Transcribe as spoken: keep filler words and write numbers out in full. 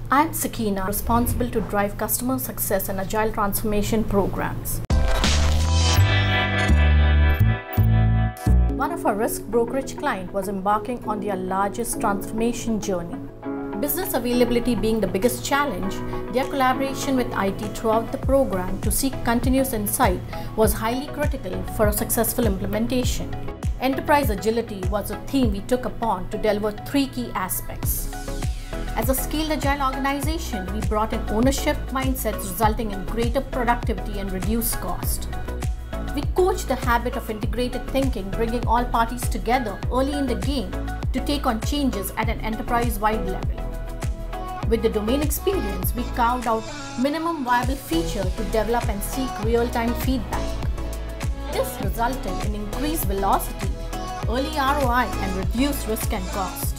I'm Sakina, responsible to drive customer success and agile transformation programs. One of our risk brokerage clients was embarking on their largest transformation journey. Business availability being the biggest challenge, their collaboration with I T throughout the program to seek continuous insight was highly critical for a successful implementation. Enterprise agility was a theme we took upon to deliver three key aspects. As a scaled agile organization, we brought in ownership mindsets resulting in greater productivity and reduced cost. We coached the habit of integrated thinking, bringing all parties together early in the game to take on changes at an enterprise-wide level. With the domain experience, we carved out minimum viable feature to develop and seek real-time feedback. This resulted in increased velocity, early R O I, and reduced risk and cost.